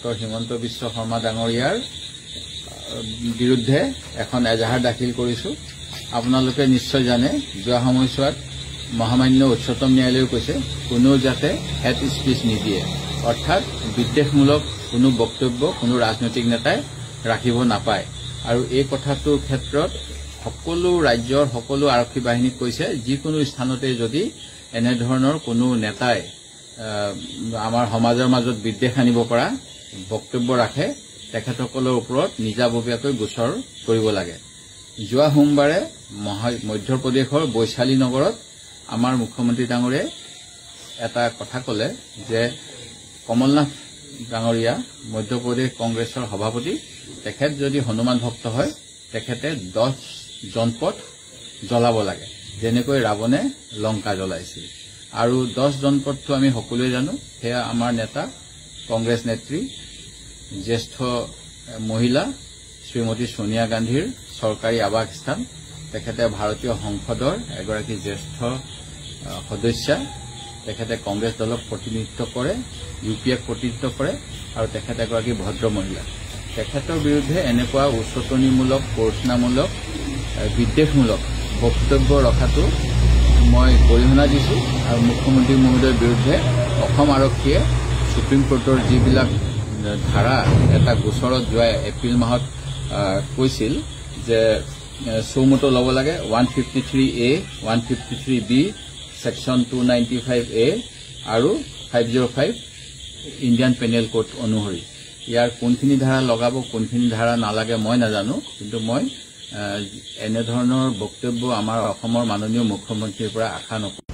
Doctor Himanta Biswa Sarma ডাঙৰীয়াৰ বিৰুদ্ধে এখন এজাহাৰ দাখিল কৰিছো। আপোনালোকে নিশ্চয় জানে যোৱা সময়ছোৱাত মহামান্য উচ্চতম ন্যায়ালয়ে কৈছে কোনো যাতে হেড স্পিচ নিদিয়ে, অৰ্থাৎ বিদ্বেষমূলক কোনো বক্তব্য কোনো ৰাজনৈতিক নেতাই ৰাখিব নাপায়। আৰু এই কথাটোৰ ক্ষেত্ৰত সকলো ৰাজ্যৰ সকলো আৰক্ষী বাহিনীক কৈছে যিকোনো স্থানতে যদি এনেধৰণৰ কোনো নেতাই আমাৰ সমাজৰ মাজত বিদ্বেষ আনিব পৰা বক্তব্য ৰাখে তেখেতসকলৰ ওপৰত নিজাববীয়াকৈ গোচৰ কৰিব লাগে। যোৱা সোমবাৰে মধ্যপ্ৰদেশৰ বৈশালী নগৰত আমাৰ মুখ্যমন্ত্ৰী ডাঙৰীয়াই এটা কথা ক'লে যে কমলনাথ ডাঙৰীয়া মধ্যপ্ৰদেশ কংগ্ৰেছৰ সভাপতি, তেখেত যদি হনুমান ভক্ত হয় তেখেতে 10 জনপথ জ্বলাব লাগে, যেনেকৈ ৰাৱণে লংকা জ্বলাইছিল। আৰু 10 জনপথটো আমি সকলোৱে জানো, সেয়া আমাৰ নেতা কংগ্ৰেছ নেত্ৰী জ্যেষ্ঠ মহিলা শ্ৰীমতী সোনিয়া গান্ধীৰ চৰকাৰী আৱাসস্থান। তেখেতে ভাৰতীয় সংসদৰ এগৰাকী জ্যেষ্ঠ সদস্যা, তেখেতে কংগ্ৰেছ দলক প্ৰতিনিধিত্ব কৰে, ইউপিএক প্ৰতিনিধিত্ব কৰে আৰু তেখেত এগৰাকী ভদ্ৰ মহিলা। তেখেতৰ বিৰুদ্ধে এনেকুৱা উচতনিমূলক প্ৰৰোচনামূলক বিদ্বেষমূলক বক্তব্য ৰখাটো মই গৰিহণা দিছো। আৰু মুখ্যমন্ত্ৰী মহোদয়ৰ বিৰুদ্ধে অসম আৰক্ষীয়ে সুপ্ৰিম কোৰ্টৰ যিবিলাক ধাৰা এটা গোচৰত যোৱা এপ্ৰিল মাহত কৈছিল যে চৌমতো ল'ব লাগে 153A 153B সেকশন 295A আৰু 505 ইণ্ডিয়ান পেনেল কোড অনুসৰি ইয়াৰ কোনখিনি ধাৰা লগাব কোনখিনি ধাৰা নালাগে মই নাজানো, কিন্তু মই এনেধৰণৰ বক্তব্য আমাৰ অসমৰ মাননীয় মুখ্যমন্ত্ৰীৰ পৰা আশা নকৰো।